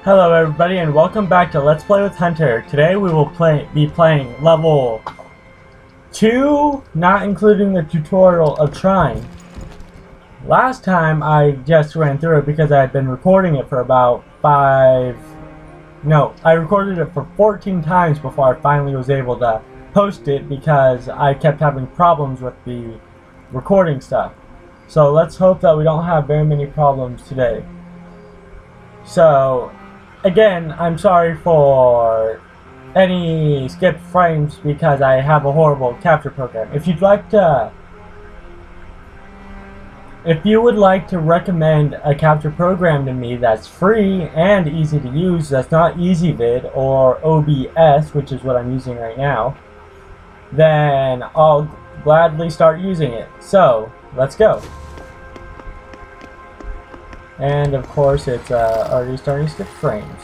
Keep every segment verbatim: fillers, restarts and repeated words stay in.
Hello everybody and welcome back to Let's Play with Hunter. Today we will play be playing level two, not including the tutorial of Trine. Last time I just ran through it because I had been recording it for about five... No, I recorded it for fourteen times before I finally was able to post it because I kept having problems with the recording stuff. So let's hope that we don't have very many problems today. So... Again, I'm sorry for any skipped frames because I have a horrible capture program. If you'd like to... If you would like to recommend a capture program to me that's free and easy to use, that's not EasyVid or O B S, which is what I'm using right now, then I'll gladly start using it. So, let's go. And of course it's uh, already starting to skip frames.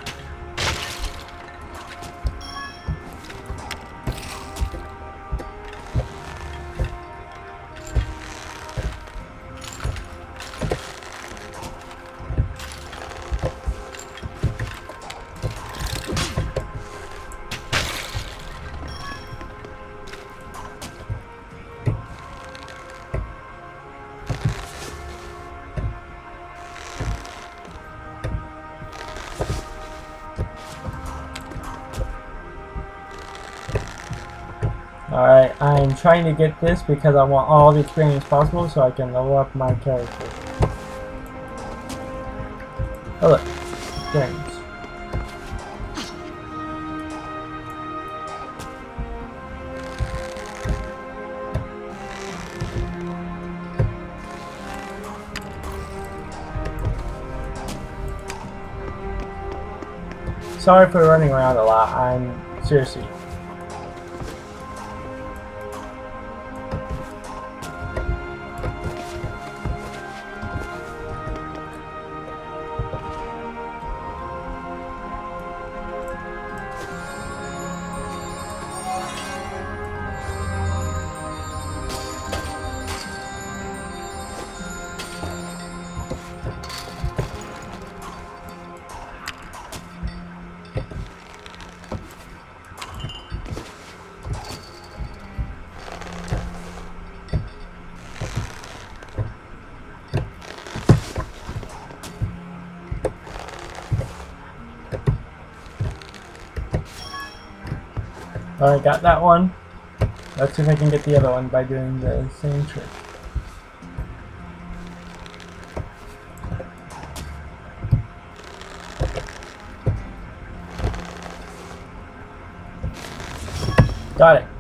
Alright, I'm trying to get this because I want all the experience possible so I can level up my character. Oh look, experience. Sorry for running around a lot, I'm seriously. Alright, got that one. Let's see if I can get the other one by doing the same trick. Got it.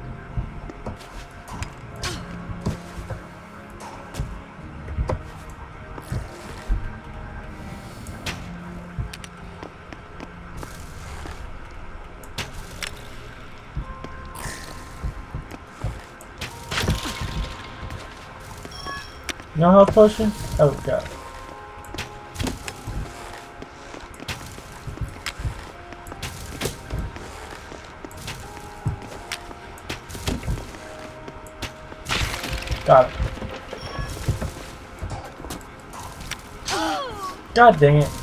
No health potion? Oh god. Got it. God dang it.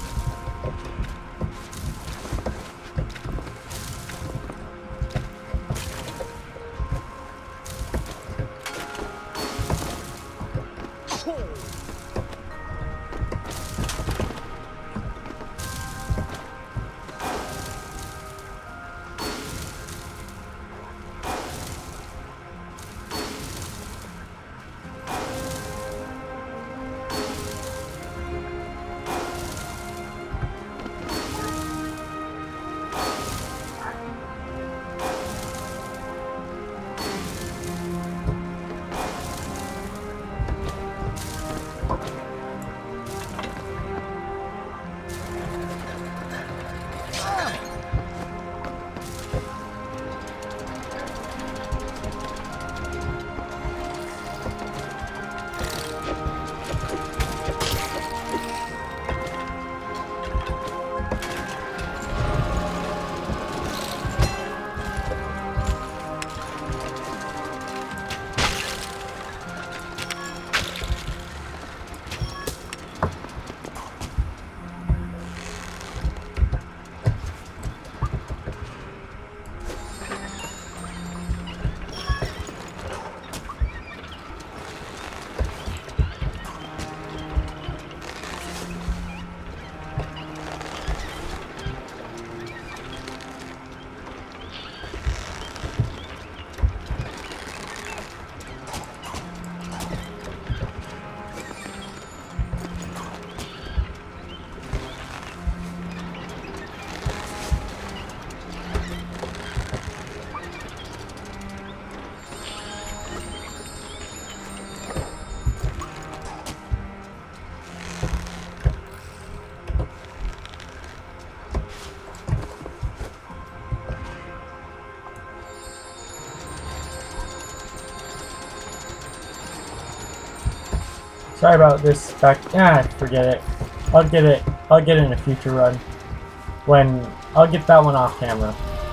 Sorry about this back. Ah, forget it. I'll get it. I'll get it in a future run. When I'll get that one off camera.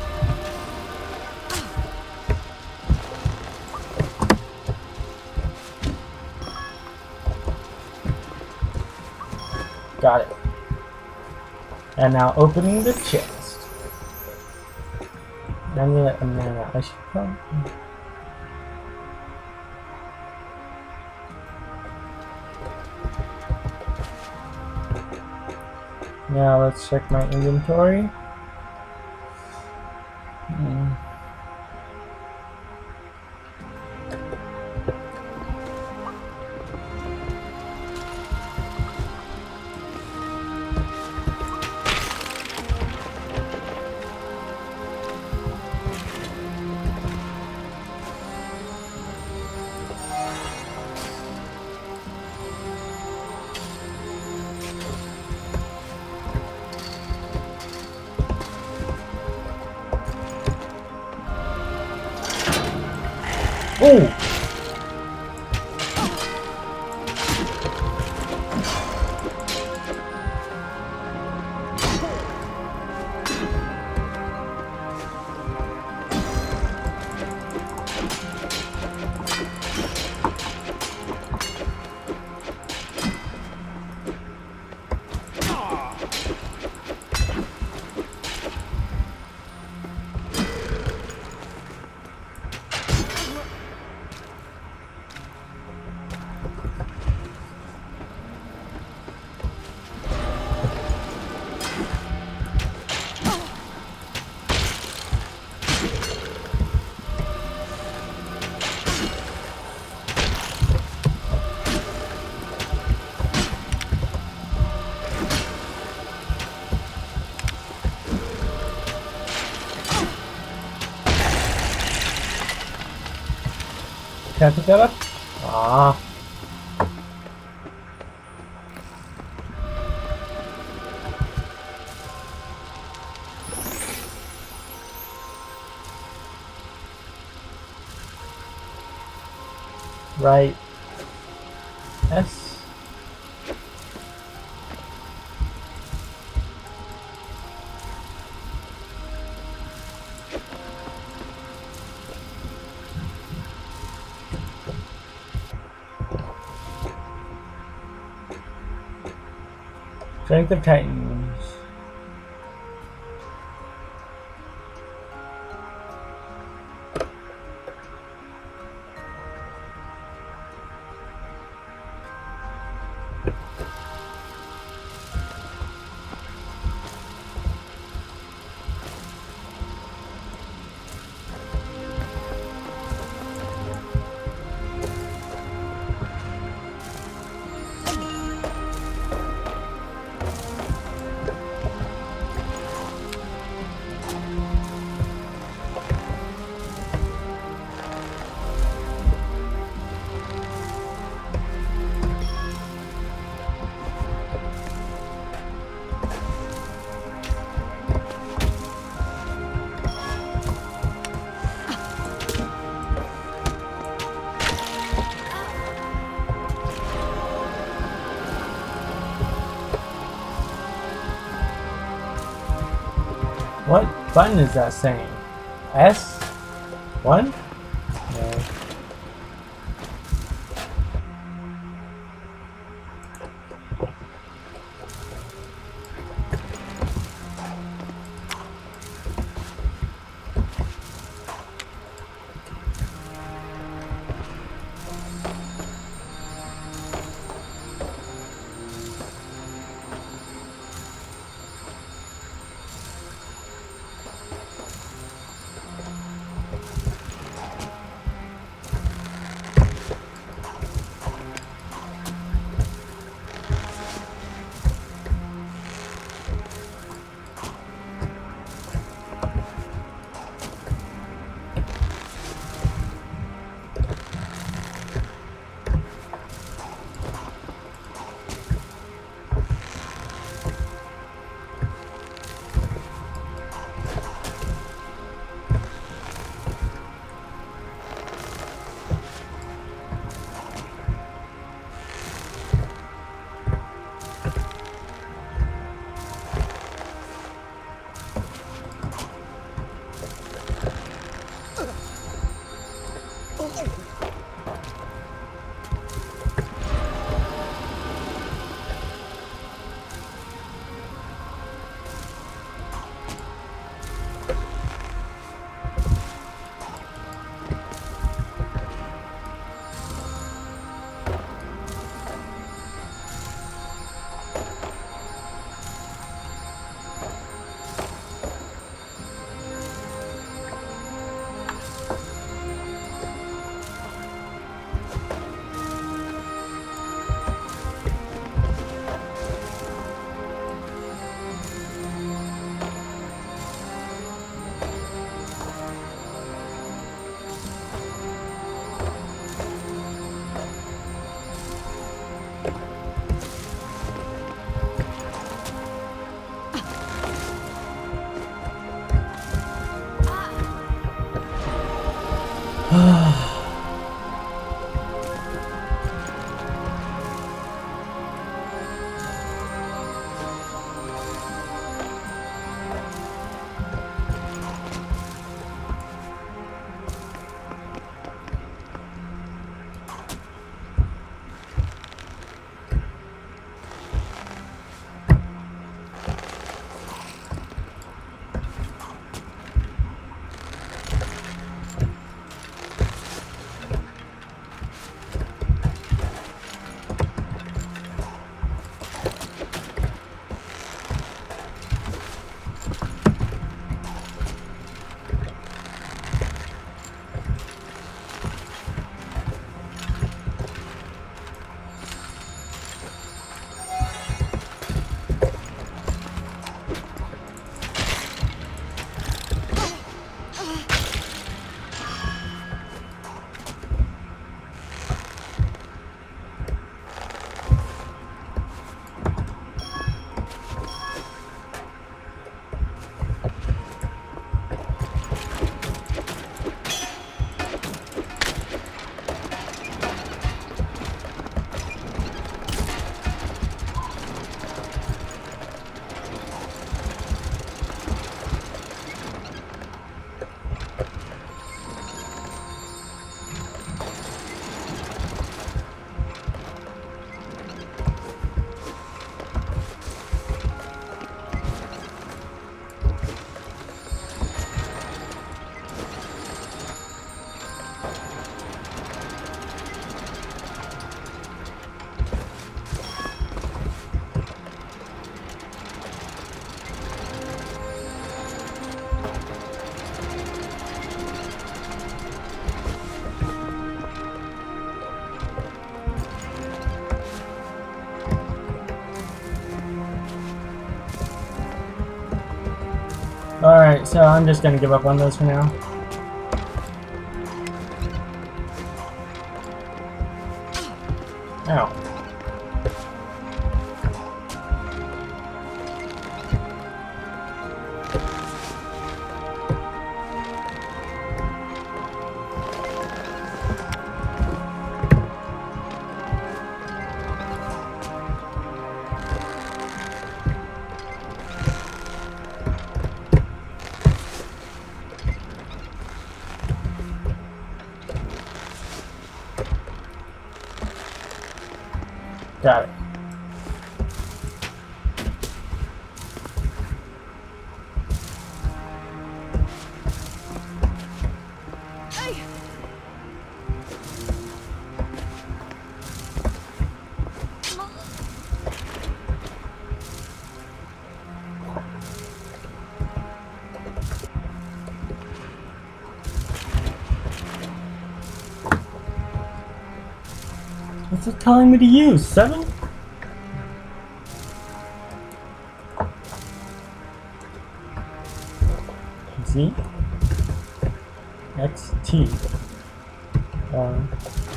Got it. And now opening the chest. I'm gonna let a man out. I should probably. Now let's check my inventory. Hmm. Oh! Can I pick that up? Ah. Right. S. Strength of Titans. What button is that saying? S? One? No. Alright, so I'm just gonna give up on those for now. Ow. Got it. What's it telling me to use? Seven? Z X T um,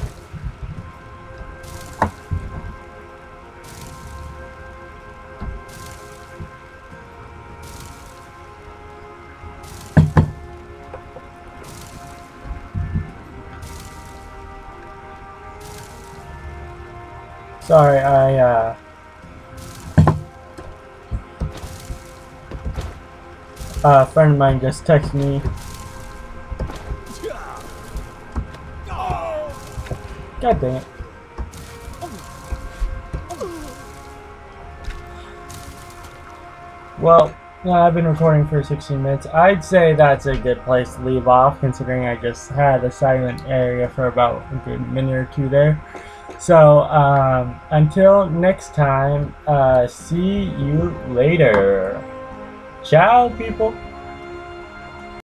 Sorry, I uh a friend of mine just texted me. God dang it. Well, yeah, I've been recording for sixteen minutes. I'd say that's a good place to leave off, considering I just had a silent area for about a good minute or two there. So, um, until next time, uh, see you later. Ciao, people.